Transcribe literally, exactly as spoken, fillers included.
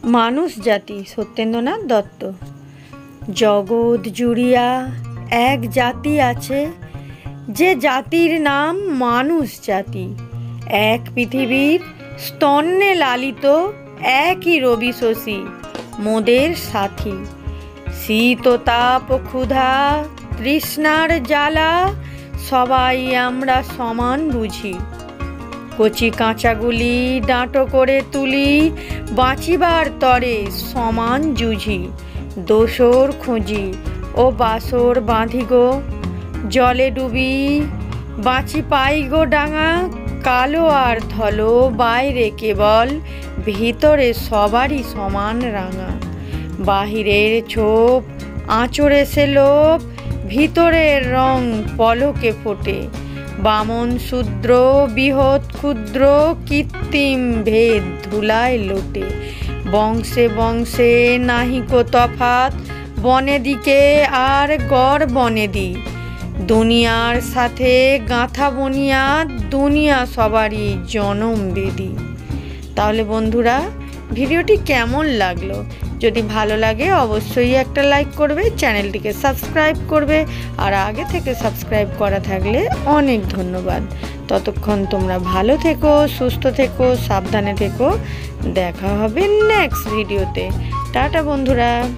মানুষ জাতি সত্যেন্দ্রনাথ দত্ত। জগৎ জুড়িয়া এক জাতি আছে, যে জাতির নাম মানুষ জাতি। এক পৃথিবীর স্তন্যে লালিত, একই রবি শশী মোদের সাথী। শীত তাপ ক্ষুধা তৃষ্ণার জ্বালা, সবাই আমরা সমান বুঝি। কচি কাঁচাগুলি ডাঁটো করে তুলি, বাঁচিবার তরে সমান জুঝি। দোসর খুঁজি ও বাসর বাঁধি গো, জলে ডুবি বাঁচি পাই গো ডাঙা। কালো আর ধলো বাইরে কেবল, ভিতরে সবারই সমান রাঙা। বাহিরের ছোপ আঁচড়ে সে লোপ, ভিতরের রং পলকে ফোটে। বামন শূদ্র বৃহৎ ক্ষুদ্র, কৃত্রিম ভেদ ধুলায় লোটে। বংশে বংশে নাহিকো তফাৎ, বনেদিকে আর গড় বনেদি। দুনিয়ার সাথে গাঁথা বুনিয়াদ, দুনিয়া সবারই জনম বেদি। তাহলে বন্ধুরা, ভিডিওটি কেমন লাগলো? যদি ভালো লাগে অবশ্যই একটা লাইক করবে, চ্যানেলটিকে সাবস্ক্রাইব করবে। আর আগে থেকে সাবস্ক্রাইব করা থাকলে অনেক ধন্যবাদ। ততক্ষণ তোমরা ভালো থেকো, সুস্থ থেকো, সাবধানে থেকো। দেখা হবে নেক্সট ভিডিওতে। টাটা বন্ধুরা।